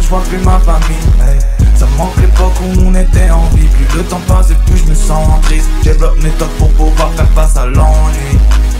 je vois plus ma famille. Hey. Ça me manque l'époque où on était en vie. Plus le temps passe et plus je me sens triste. Développe mes tocs pour pouvoir faire face à l'ennui.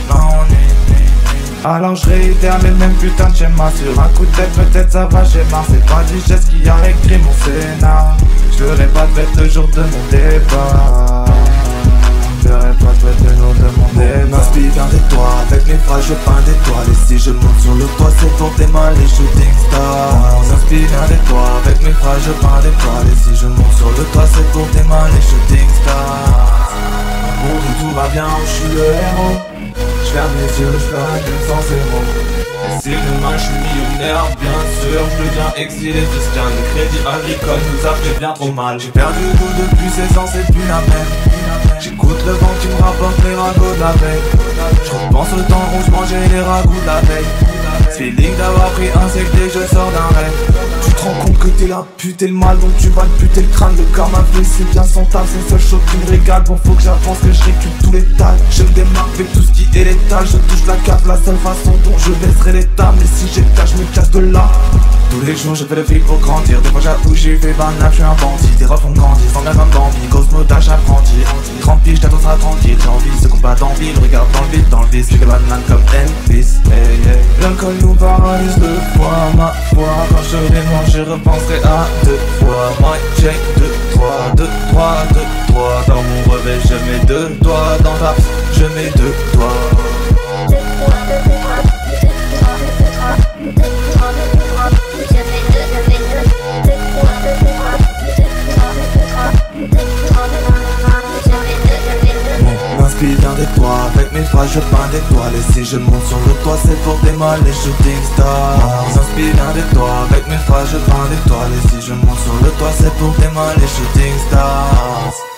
Alors je réitère les mêmes putains de schémas. Sur un coup de tête peut-être ça va schéma. C'est pas du geste qui a écrit mon scénar. Je ferai pas de fête le jour de mon départ. Je ferai pas de fête le jour de mon départ. M'inspire bien des toits, avec mes phrases je peins des toiles. Et si je monte sur le toit c'est pour démarrer les shooting stars. M'inspire bien des toits, avec mes phrases je peins des toiles. Et si je monte sur le toit c'est pour démarrer les shooting stars. Pour tout va bien, je suis le héros. Je ferme les yeux, je fais un sans zéro. Et si demain je suis millionnaire, bien sûr, je deviens exilé fiscal. Le crédit agricole nous a fait bien trop mal. J'ai perdu le goût depuis 16 ans, c'est plus la même. J'écoute le vent qui me rapporte les ragots de la veille. Je repense au temps où je mangeais les ragots de la veille. Feeling d'avoir pris un sec dès que je sors d'un rêve. Tu te rends compte que t'es la pute et le mal, donc tu vas te buter le crâne. Le corps m'a fait, c'est bien son taf, c'est le seul chose qui me régale. Bon faut que j'avance, que je récupère tous les tags. Je me démarque avec tout ce qui est létal. Je touche la cape, la seule façon dont je baisserai l'état. Mais si j'ai le cas, je me casse de là. Tous les jours je fais le fric pour grandir. Des fois j'avoue j'ai fait banal, je suis un bandit. Des refs ont grandi, sans gage un bandit. Cosmo d'âge apprenti. 30 piges, t'attends ça tranquille. J'ai envie, ce combat d'envie. Le regarde dans le vide, je fais des bananes comme Elvis. Hey, hey. L'alcool nous paralyse deux fois, ma foi. Quand je reviens, je repenserai à deux fois. My check, 2, 3, 2, 3, 2, 3. Dans mon revêt, je mets deux doigts. Dans ta, je mets deux doigts. M'inspire bien des toits, avec mes phrases je peins des toiles. Et si je monte sur le toit c'est pour démarrer les shooting stars. M'inspire bien des toits, avec mes phrases je peins des toiles. Et si je monte sur le toit c'est pour démarrer les shooting stars.